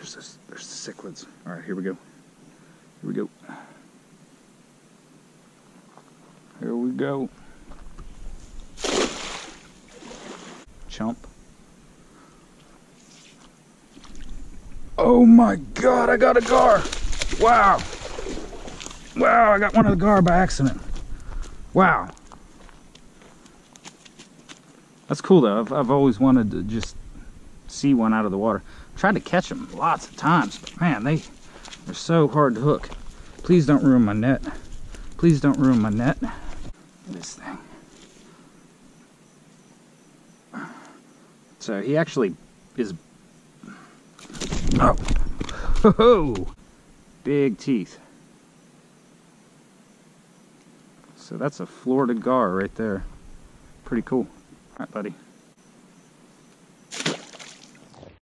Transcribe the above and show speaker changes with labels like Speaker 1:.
Speaker 1: There's the cichlids. All right, here we go. Here we go. Here we go. Chump. Oh my God, I got a gar. Wow. Wow, I got one of the gar by accident. Wow. That's cool though. I've always wanted to just see one out of the water. I've tried to catch them lots of times, but man, they're so hard to hook. Please don't ruin my net. Please don't ruin my net. This thing. So he actually is. Oh, ho-ho! Big teeth. So that's a Florida gar right there. Pretty cool. All right, buddy.